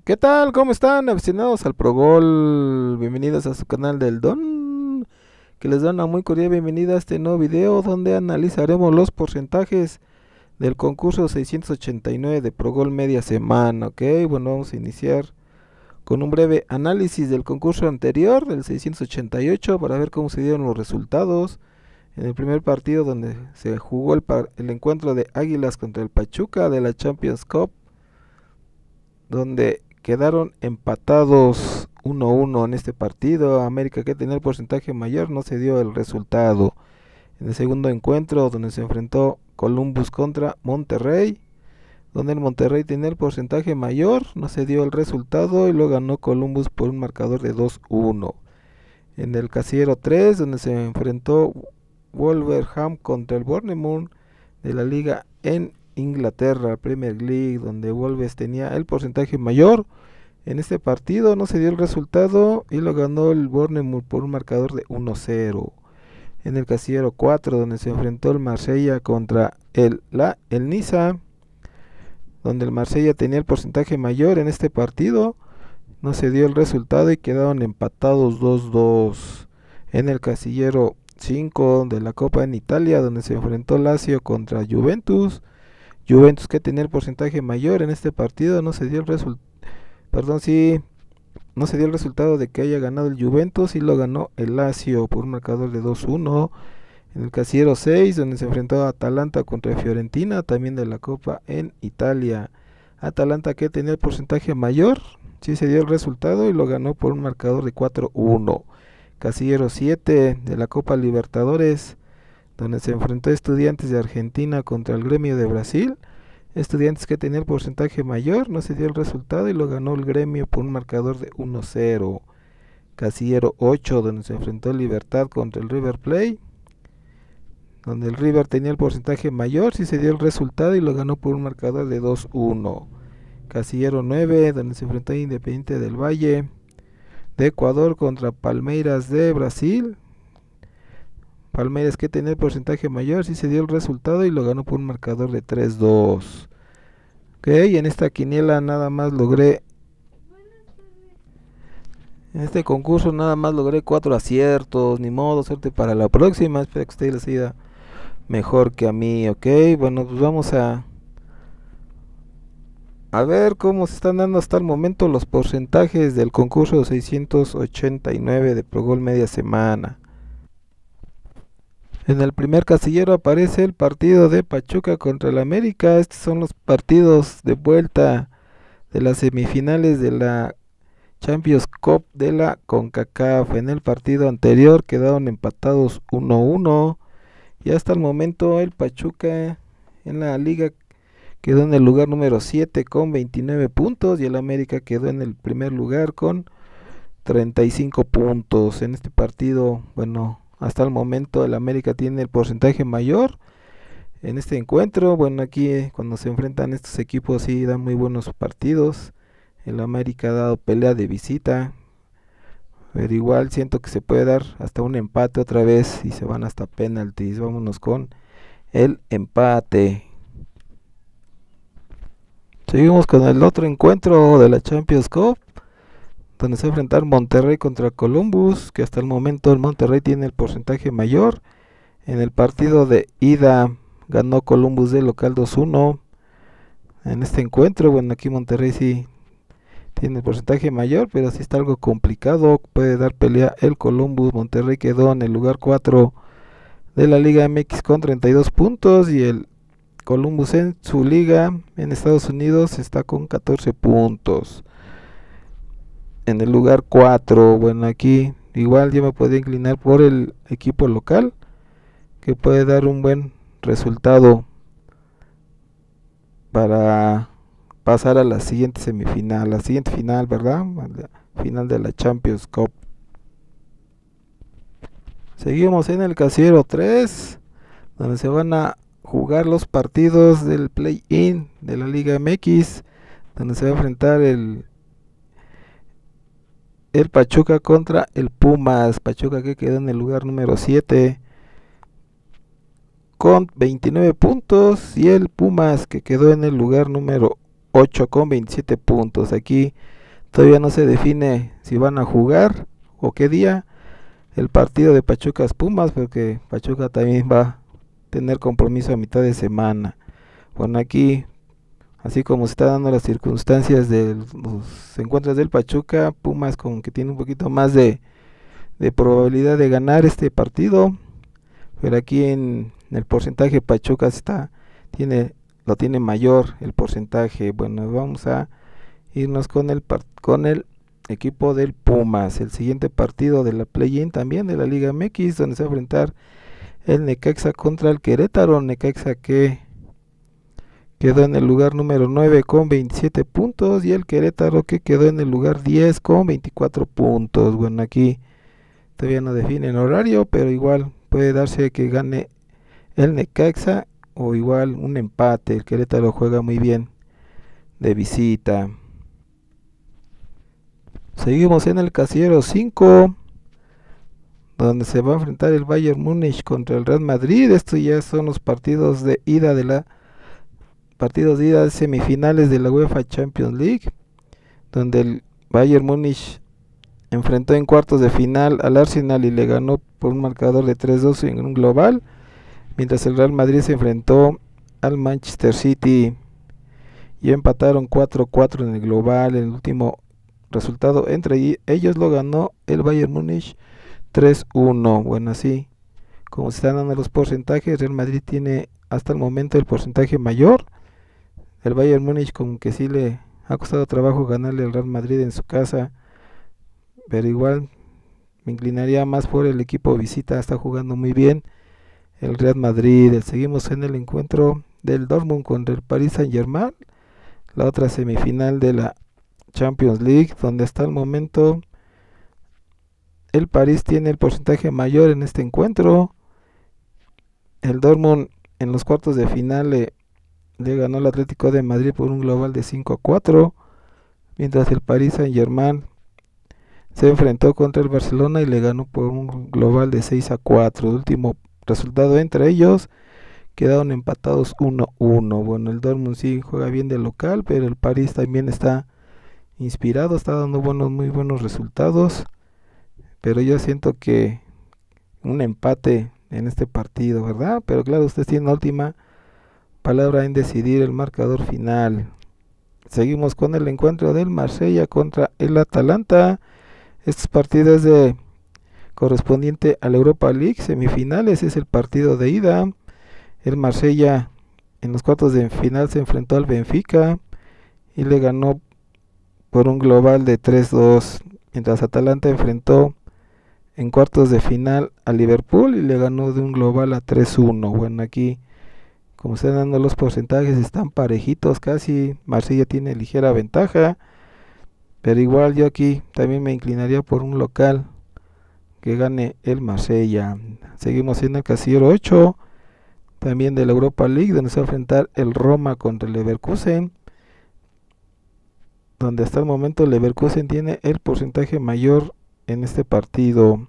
¿Qué tal? ¿Cómo están, aficionados al Pro Gol? Bienvenidos a su canal del Don, que les da una muy cordial bienvenida a este nuevo video donde analizaremos los porcentajes del concurso 689 de Pro Gol media semana, ¿ok? Bueno, vamos a iniciar con un breve análisis del concurso anterior, del 688, para ver cómo se dieron los resultados. En el primer partido donde se jugó el encuentro de Águilas contra el Pachuca de la Champions Cup, donde quedaron empatados 1-1 en este partido. América, que tenía el porcentaje mayor, no se dio el resultado. En el segundo encuentro, donde se enfrentó Columbus contra Monterrey, donde el Monterrey tenía el porcentaje mayor, no se dio el resultado y lo ganó Columbus por un marcador de 2-1. En el casillero 3, donde se enfrentó Wolverhampton contra el Bournemouth de la liga en Inglaterra, Premier League, donde Wolves tenía el porcentaje mayor. En este partido no se dio el resultado y lo ganó el Bournemouth por un marcador de 1-0. En el casillero 4, donde se enfrentó el Marsella contra el Niza, donde el Marsella tenía el porcentaje mayor en este partido, no se dio el resultado y quedaron empatados 2-2. En el casillero 5 de la Copa en Italia, donde se enfrentó Lazio contra Juventus, que tenía el porcentaje mayor en este partido, no se dio el resultado, no se dio el resultado de que haya ganado el Juventus y lo ganó el Lazio por un marcador de 2-1. En el casillero 6, donde se enfrentó a Atalanta contra Fiorentina, también de la Copa en Italia. Atalanta, que tenía el porcentaje mayor, sí se dio el resultado y lo ganó por un marcador de 4-1. Casillero 7 de la Copa Libertadores, donde se enfrentó Estudiantes de Argentina contra el Gremio de Brasil. Estudiantes, que tenía el porcentaje mayor, no se dio el resultado y lo ganó el Gremio por un marcador de 1-0. Casillero 8, donde se enfrentó Libertad contra el River Plate, donde el River tenía el porcentaje mayor, sí se dio el resultado y lo ganó por un marcador de 2-1. Casillero 9, donde se enfrentó Independiente del Valle de Ecuador contra Palmeiras de Brasil. Palmeiras, que tenía el porcentaje mayor, sí se dio el resultado y lo ganó por un marcador de 3-2. Ok, en esta quiniela nada más logré, en este concurso nada más logré 4 aciertos, ni modo, suerte para la próxima, espero que a ustedes les haya mejor que a mí, ok. Bueno, pues vamos a ver cómo se están dando hasta el momento los porcentajes del concurso 689 de Pro Gol media semana. En el primer casillero aparece el partido de Pachuca contra el América. Estos son los partidos de vuelta de las semifinales de la Champions Cup de la CONCACAF. En el partido anterior quedaron empatados 1-1 y hasta el momento el Pachuca en la liga quedó en el lugar número 7 con 29 puntos y el América quedó en el primer lugar con 35 puntos. En este partido, bueno, hasta el momento el América tiene el porcentaje mayor en este encuentro. Bueno, aquí cuando se enfrentan estos equipos sí dan muy buenos partidos. El América ha dado pelea de visita, pero igual siento que se puede dar hasta un empate otra vez y se van hasta penaltis. Vámonos con el empate. Seguimos con el otro encuentro de la Champions Cup, donde se va a enfrentar Monterrey contra Columbus, que hasta el momento el Monterrey tiene el porcentaje mayor. En el partido de ida ganó Columbus de local 2-1. En este encuentro, bueno, aquí Monterrey sí tiene el porcentaje mayor, pero sí está algo complicado, puede dar pelea el Columbus. Monterrey quedó en el lugar 4 de la Liga MX con 32 puntos y el Columbus en su liga en Estados Unidos está con 14 puntos. En el lugar 4, bueno, aquí igual yo me puedo inclinar por el equipo local, que puede dar un buen resultado para pasar a la siguiente semifinal, la siguiente final, ¿verdad? A la final de la Champions Cup. Seguimos en el casillero 3, donde se van a jugar los partidos del play-in de la Liga MX, donde se va a enfrentar el Pachuca contra el Pumas. Pachuca, que quedó en el lugar número 7 con 29 puntos y el Pumas, que quedó en el lugar número 8 con 27 puntos. Aquí todavía no se define si van a jugar o qué día el partido de Pachuca Pumas, porque Pachuca también va a tener compromiso a mitad de semana. Bueno, aquí, así como se está dando las circunstancias de los encuentros del Pachuca, Pumas como que tiene un poquito más de probabilidad de ganar este partido, pero aquí en el porcentaje Pachuca lo tiene mayor el porcentaje. Bueno, vamos a irnos con el equipo del Pumas. El siguiente partido de la play-in también de la Liga MX, donde se va a enfrentar el Necaxa contra el Querétaro. Necaxa que quedó en el lugar número 9 con 27 puntos y el Querétaro que quedó en el lugar 10 con 24 puntos. Bueno, aquí todavía no definen horario, pero igual puede darse que gane el Necaxa o igual un empate. El Querétaro juega muy bien de visita. Seguimos en el casillero 5, donde se va a enfrentar el Bayern Múnich contra el Real Madrid. Estos ya son los partidos de ida de semifinales de la UEFA Champions League, donde el Bayern Múnich enfrentó en cuartos de final al Arsenal y le ganó por un marcador de 3-2 en un global, mientras el Real Madrid se enfrentó al Manchester City y empataron 4-4 en el global. El último resultado entre ellos lo ganó el Bayern Múnich 3-1. Bueno, así como se están dando los porcentajes, Real Madrid tiene hasta el momento el porcentaje mayor. El Bayern Múnich como que sí le ha costado trabajo ganarle al Real Madrid en su casa, pero igual me inclinaría más por el equipo visita. Está jugando muy bien el Real Madrid. Seguimos en el encuentro del Dortmund contra el Paris Saint-Germain, la otra semifinal de la Champions League, donde hasta el momento el París tiene el porcentaje mayor en este encuentro. El Dortmund en los cuartos de final le ganó al Atlético de Madrid por un global de 5-4, mientras el Paris Saint-Germain se enfrentó contra el Barcelona y le ganó por un global de 6-4. El último resultado entre ellos quedaron empatados 1-1. Bueno, el Dortmund sí juega bien de local, pero el París también está inspirado, está dando muy buenos resultados, pero yo siento que un empate en este partido, ¿verdad? Pero claro, ustedes tienen la última palabra en decidir el marcador final. Seguimos con el encuentro del Marsella contra el Atalanta. Estos partidos correspondiente a la Europa League semifinales, es el partido de ida. El Marsella en los cuartos de final se enfrentó al Benfica y le ganó por un global de 3-2, mientras Atalanta enfrentó en cuartos de final a Liverpool y le ganó de un global a 3-1. Bueno, aquí como están dando los porcentajes están parejitos, casi Marsella tiene ligera ventaja, pero igual yo aquí también me inclinaría por un local que gane el Marsella. Seguimos en el casillero 8, también de la Europa League, donde se va a enfrentar el Roma contra el Leverkusen, donde hasta el momento el Leverkusen tiene el porcentaje mayor en este partido.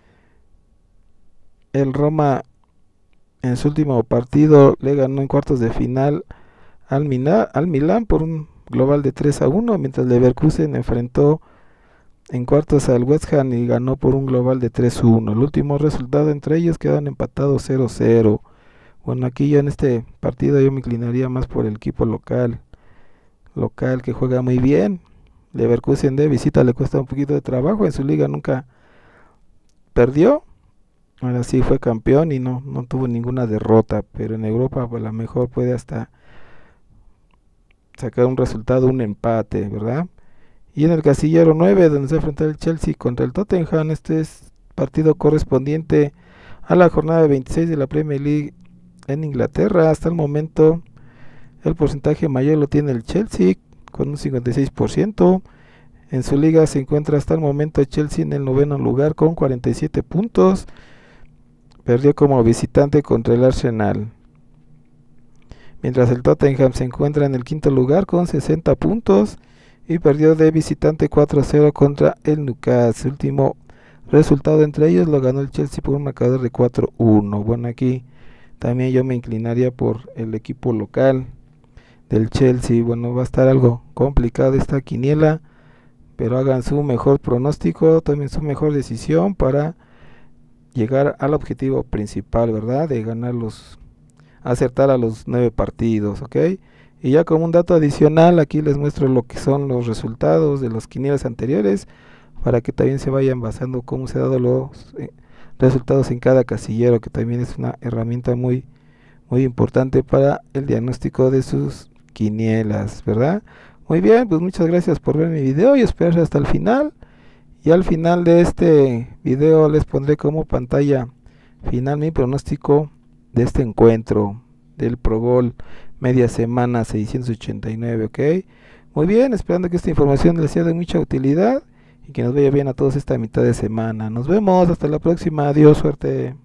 El Roma en su último partido le ganó en cuartos de final al Milán por un global de 3-1, mientras Leverkusen enfrentó en cuartos al West Ham y ganó por un global de 3-1. El último resultado entre ellos quedaron empatados 0-0. Bueno, aquí yo en este partido yo me inclinaría más por el equipo local que juega muy bien. Leverkusen de visita le cuesta un poquito de trabajo, en su liga nunca perdió, ahora sí fue campeón y no tuvo ninguna derrota, pero en Europa pues, a lo mejor puede hasta sacar un resultado, un empate, ¿verdad? Y en el casillero 9, donde se enfrenta el Chelsea contra el Tottenham, este es partido correspondiente a la jornada 26 de la Premier League en Inglaterra. Hasta el momento el porcentaje mayor lo tiene el Chelsea con un 56%. En su liga se encuentra hasta el momento Chelsea en el noveno lugar con 47 puntos. Perdió como visitante contra el Arsenal. Mientras el Tottenham se encuentra en el quinto lugar con 60 puntos y perdió de visitante 4-0 contra el Newcastle. El último resultado entre ellos lo ganó el Chelsea por un marcador de 4-1. Bueno, aquí también yo me inclinaría por el equipo local del Chelsea. Bueno, va a estar algo complicado esta quiniela, pero hagan su mejor pronóstico, tomen su mejor decisión para llegar al objetivo principal, ¿verdad? De ganar acertar a los 9 partidos, ¿ok? Y ya como un dato adicional, aquí les muestro lo que son los resultados de los quinielas anteriores, para que también se vayan basando cómo se han dado los resultados en cada casillero, que también es una herramienta muy importante para el diagnóstico de sus quinielas, ¿verdad? Muy bien, pues muchas gracias por ver mi video y esperar hasta el final. Y al final de este video les pondré como pantalla final mi pronóstico de este encuentro del Pro Bowl media semana 689, ¿ok? Muy bien, esperando que esta información les sea de mucha utilidad y que nos vaya bien a todos esta mitad de semana. Nos vemos, hasta la próxima, adiós, suerte.